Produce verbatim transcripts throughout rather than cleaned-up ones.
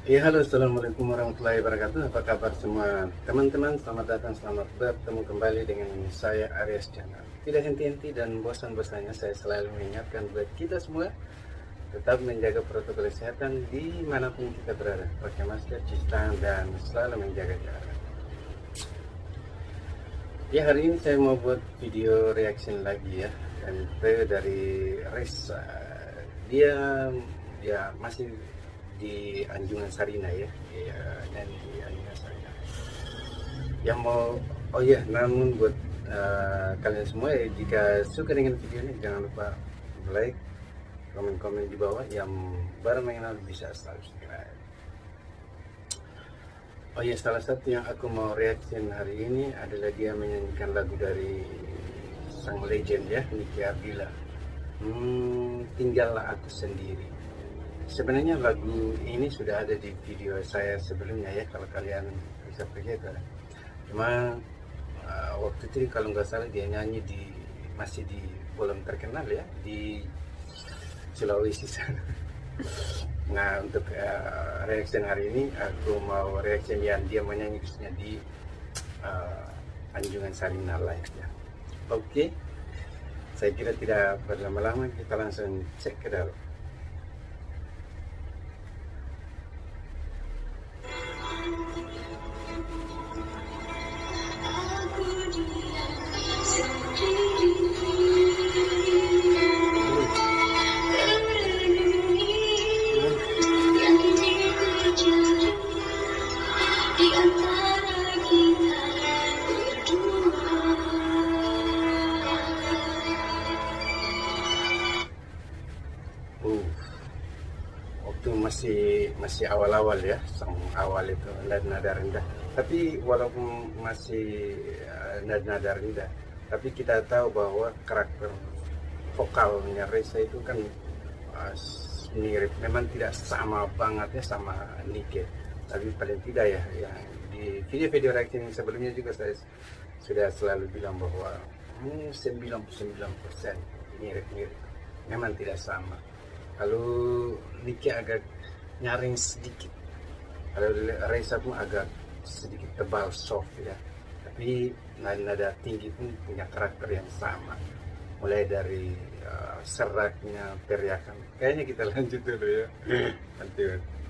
Ya, halo, assalamualaikum warahmatullahi wabarakatuh. Apa kabar semua teman-teman? Selamat datang, selamat bertemu kembali dengan saya Aries Channel. Tidak henti-henti dan bosan-bosannya saya selalu mengingatkan buat kita semua tetap menjaga protokol kesehatan dimanapun kita berada, pakai masker, cuci tangan, dan selalu menjaga jarak. Ya, hari ini saya mau buat video reaction lagi ya, dan itu dari Reza. Dia ya masih di Anjungan Sarina ya, ya dan di Anjungan Sarina. Yang mau, oh ya, namun buat uh, kalian semua ya, jika suka dengan video ini jangan lupa like, komen-komen di bawah. Yang baru mengenal bisa subscribe. Oh ya, salah satu yang aku mau reaction hari ini adalah dia menyanyikan lagu dari sang legend ya, Niki Ardila. Hmm, tinggallah aku sendiri. Sebenarnya lagu ini sudah ada di video saya sebelumnya ya, kalau kalian bisa pergi itu. Cuma uh, waktu itu kalau nggak salah dia nyanyi di masih di belum terkenal ya, di Sulawesi sana. Nah, untuk uh, reaction hari ini aku mau reaction yang dia menyanyi khususnya di uh, Anjungan Sarina live ya. Oke, saya kira tidak berlama-lama, kita langsung cek ke dalam. Uh, waktu masih masih awal-awal ya, sang awal itu nada rendah. Tapi walaupun masih uh, nada rendah, tapi kita tahu bahwa karakter vokalnya Reza itu kan uh, mirip, memang tidak sama banget ya sama Nike, tapi paling tidak ya, ya di video-video reaction sebelumnya juga saya sudah selalu bilang bahwa hmm, sembilan puluh sembilan persen mirip-mirip, memang tidak sama. Kalau Niki agak nyaring sedikit, kalau Reza pun agak sedikit tebal, soft ya. Tapi nada tinggi pun punya karakter yang sama. Mulai dari uh, seraknya, teriakan. Kayaknya kita lanjut dulu ya. Nanti.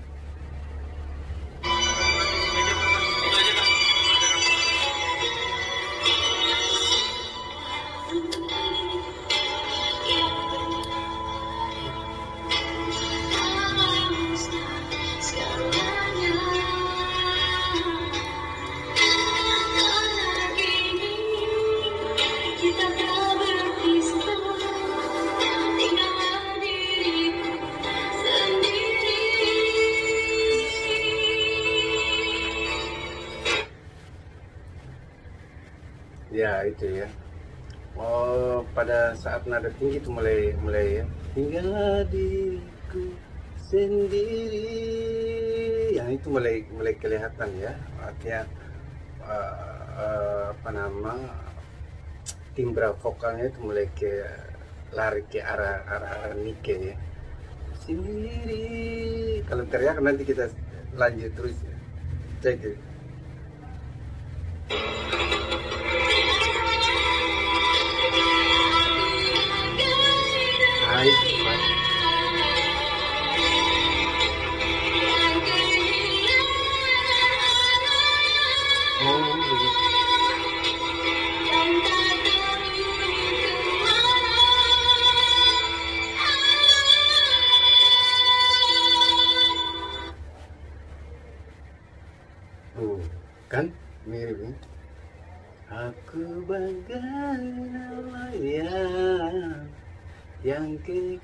Ya itu ya. Oh, pada saat nada tinggi itu mulai mulai ya. Tinggal diriku sendiri. Yang itu mulai mulai kelihatan ya. Artinya uh, uh, apa nama timbra vokalnya itu mulai ke lari ke arah arah, arah Nike ya. Sendiri. Kalau teriak nanti kita lanjut terus ya. Cek ya. Baik, baik. Oh, begitu. Oh, kan mirip nih. Aku bagaikan layang yang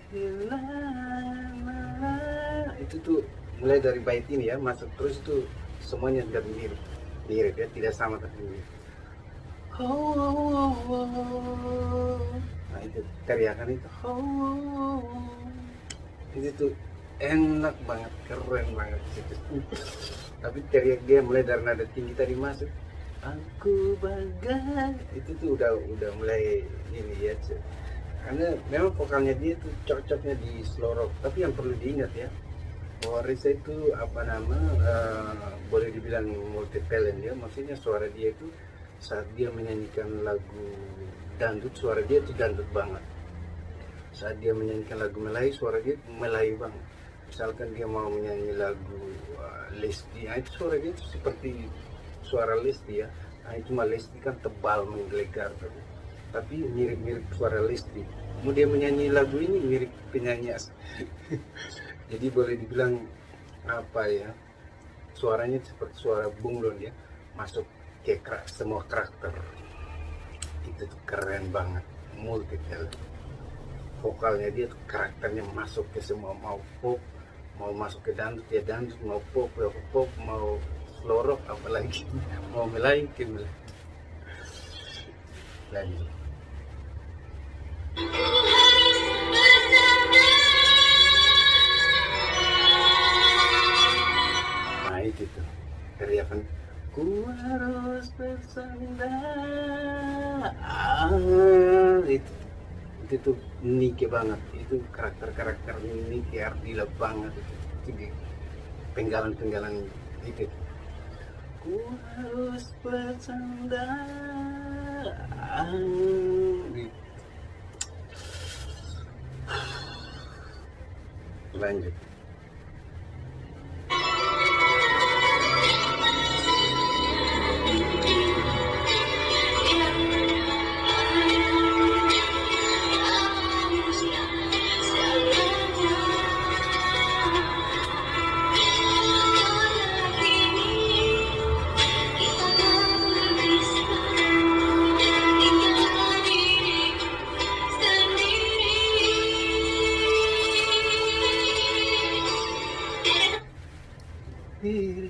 kehilangan. Itu tuh mulai dari bait ini ya, masuk terus itu semuanya sudah mirip, mirip ya, tidak sama tapi mirip. Oh, oh, oh, oh. Nah itu teriakan itu, oh, oh, oh. Itu tuh enak banget, keren banget itu. Tapi teriak dia mulai dari nada tinggi tadi masuk, aku bagai, itu tuh udah udah mulai ini ya, karena memang vokalnya dia tuh cocoknya di slow rock. Tapi yang perlu diingat ya, bahwa Reza itu apa nama uh, boleh dibilang multi talent ya, maksudnya suara dia itu saat dia menyanyikan lagu dangdut, suara dia itu dangdut banget. Saat dia menyanyikan lagu Melayu, suara dia Melayu banget. Misalkan dia mau menyanyi lagu uh, Lesti, nah itu suara dia itu seperti suara Lesti ya. Nah itu mah Lesti kan tebal menggelegar, tapi mirip-mirip suara Lesti. Kemudian menyanyi lagu ini mirip penyanyi asli. Jadi boleh dibilang apa ya, suaranya seperti suara bunglon ya, masuk ke semua karakter. Itu tuh keren banget, multi talent. Vokalnya dia tuh karakternya masuk ke semua, mau pop, mau masuk ke dangdut ya dangdut, mau pop ya pop, mau slow rock apalagi, mau Melayu ke Melayu. Lanjut. Nah itu tuh teriakan ku harus bersandar, ah, itu itu tuh Nike banget, itu karakter-karakter Nike Ardila banget itu, itu penggalan-penggalan itu ku harus bersandar, ah, gitu. Lanjut. Diri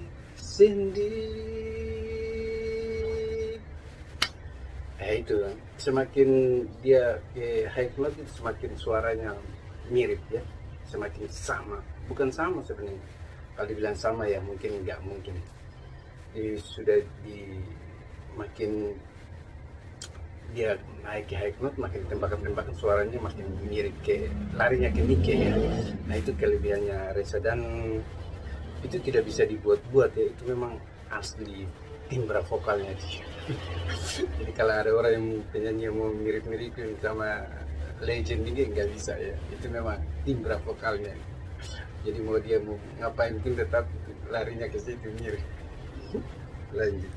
sendiri. Eh itu semakin dia ke high note itu semakin suaranya mirip ya, semakin sama. Bukan sama sebenarnya. Kalau dibilang sama ya mungkin nggak mungkin. Jadi sudah di makin dia naik ke high note, makin tembakan-tembakan suaranya makin mirip ke larinya ke Nike ya. Nah itu kelebihannya Reza, dan itu tidak bisa dibuat-buat ya, itu memang asli timbra vokalnya dia. Jadi kalau ada orang yang penyanyi yang mau mirip-mirip sama legend ini nggak bisa ya, itu memang timbra vokalnya. Jadi mau dia mau ngapain pun tetap larinya ke situ mirip. Lanjut.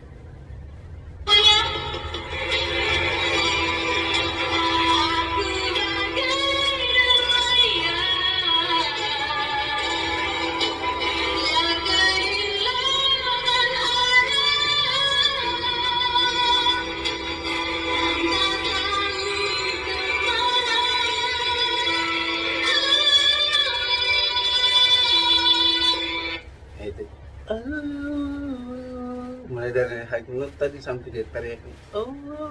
Oh, mulai dari high note tadi sampai dia teriakan oh,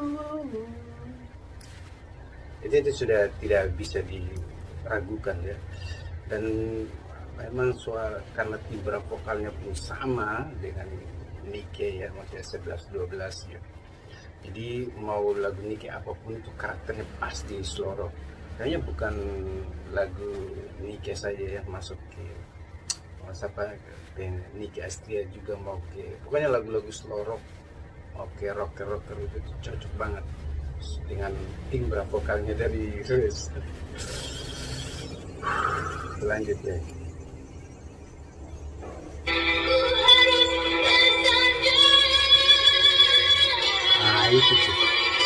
itu, itu sudah tidak bisa diragukan ya, dan memang suara karena timbra vokalnya pun sama dengan Nike ya, maksudnya sebelas dua belas ya, jadi mau lagu Nike apapun itu karakternya pasti slow. Kayaknya bukan lagu Nike saja ya masuk ke siapa Nike Astria juga mau ke, pokoknya lagu-lagu slow rock, mau ke rocker rocker itu cocok banget dengan timbra vokalnya dari Reza. Lanjut ya. Nah itu sih.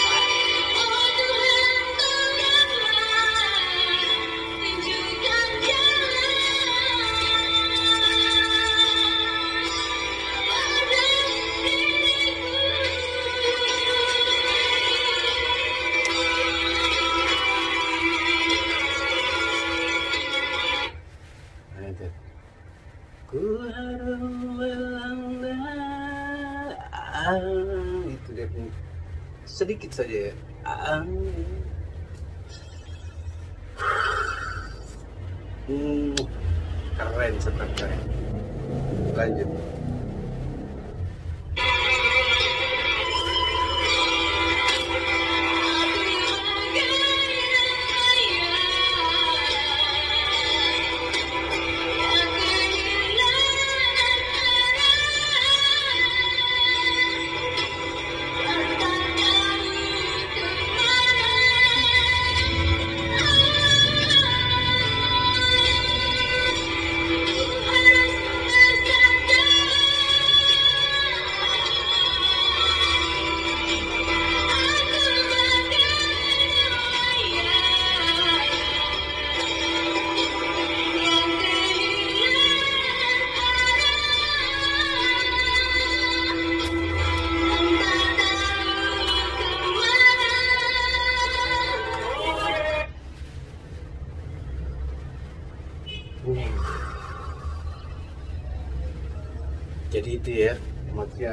Ku harus melanggar, ah, itu dia punya sedikit saja ya, ah, hmm, keren sebenarnya. Lanjut. Jadi itu ya, maksudnya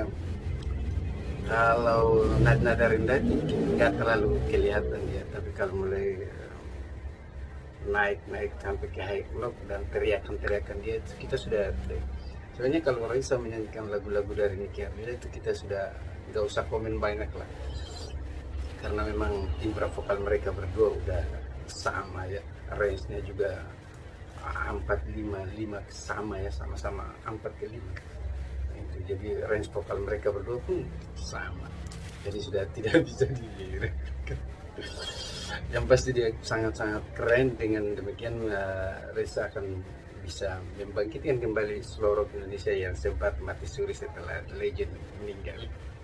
kalau nada-nada rendah nggak terlalu kelihatan ya, tapi kalau mulai naik-naik sampai ke high note dan teriakan-teriakan dia itu kita sudah, soalnya kalau Raisa menyanyikan lagu-lagu dari Nicky Ardila itu kita sudah nggak usah komen banyak lah, karena memang timbra vokal mereka berdua udah sama ya, range-nya juga empat lima lima sama ya, sama-sama empat ke lima itu, jadi range vokal mereka berdua pun sama, jadi sudah tidak bisa dilirik. Yang pasti dia sangat-sangat keren. Dengan demikian uh, Reza akan bisa membangkitkan kembali seluruh Indonesia yang sempat mati suri setelah legend meninggal.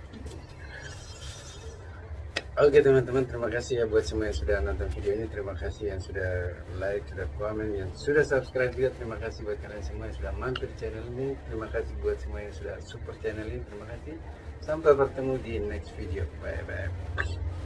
Oke teman-teman, terima kasih ya buat semua yang sudah nonton video ini. Terima kasih yang sudah like, sudah komen, yang sudah subscribe juga. Terima kasih buat kalian semua yang sudah mampir channel ini. Terima kasih buat semua yang sudah support channel ini. Terima kasih. Sampai bertemu di next video. Bye bye.